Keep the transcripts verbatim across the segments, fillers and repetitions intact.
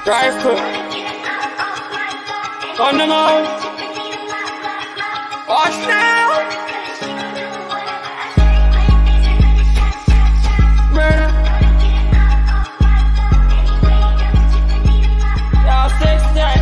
Rifle on the mouth. Watch now. Murder. Yeah, sixten.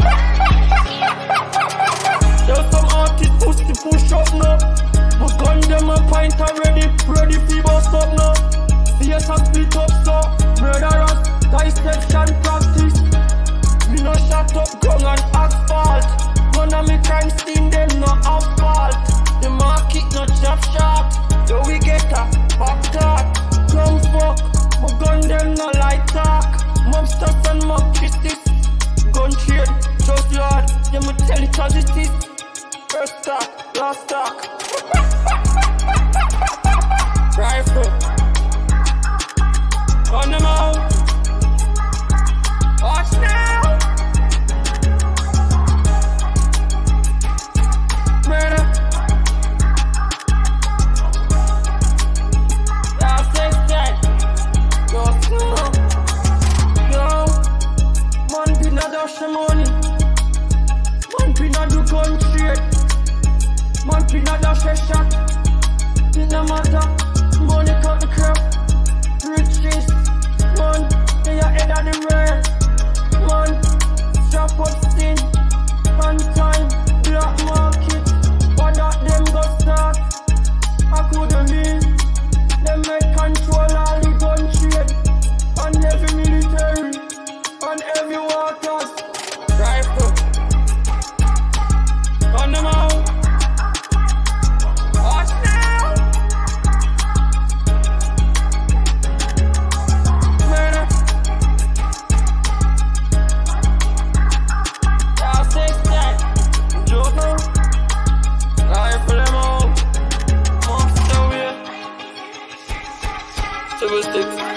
There's some artists push the push up now. My gun them a pint already, ready for bust up now. C S and split up so murderers, dissection practice. Me no shut up gun and asphalt. None of me crime scene them no asphalt. The market no chop shot. Yo we get a back talk. Gun fuck, my gun them no light talk. Mobsta and mob kisses. Gun trade, just yard. Them me tell it as it is. First talk, last talk. Rifle on the mouth. Watch now. Murder. Yeah, sixten. Yo, slow. Yo, man be not dash the money. Man be not do gun trade. Man be not dash a shot. It no matter. Money cut the crap. Riches. Man, they are head of the world. Man, strap up sin. Man time, black market. What that them go start? I couldn't live. Them make control all the gun trade. And every military. And every waters. Rifle on the mouth. Watch now. Murder. Yeah, sixten. Joke now. Rifle them out. Mobsterway. Double six.